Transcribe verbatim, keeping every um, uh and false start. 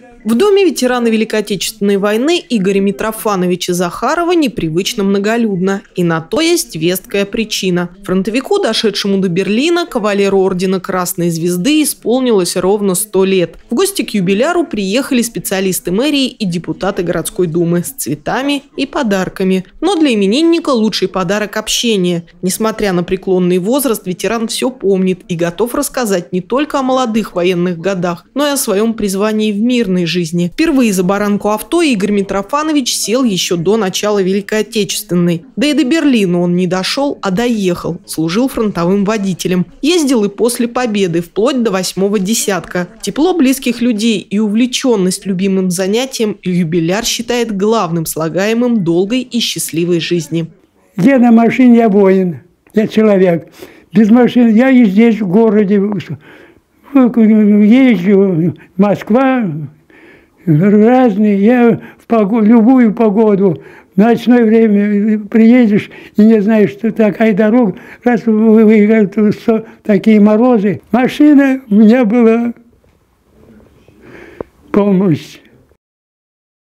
В доме ветерана Великой Отечественной войны Игоря Митрофановича Захарова непривычно многолюдно. И на то есть веская причина. Фронтовику, дошедшему до Берлина, кавалеру ордена Красной Звезды, исполнилось ровно сто лет. В гости к юбиляру приехали специалисты мэрии и депутаты городской думы с цветами и подарками. Но для именинника лучший подарок – общение. Несмотря на преклонный возраст, ветеран все помнит и готов рассказать не только о молодых военных годах, но и о своем призвании в мирной жизни. Впервые за баранку авто Игорь Митрофанович сел еще до начала Великой Отечественной. Да и до Берлина он не дошел, а доехал. Служил фронтовым водителем. Ездил и после победы, вплоть до восьмого десятка. Тепло близких людей и увлеченность любимым занятием юбиляр считает главным слагаемым долгой и счастливой жизни. Я на машине, я воин, я человек. Без машины я и здесь в городе езжу, Москва, разные. Я в погоду, любую погоду, в ночное время приедешь и не знаешь, что такая дорога, раз выиграют такие морозы. Машина у меня была полностью.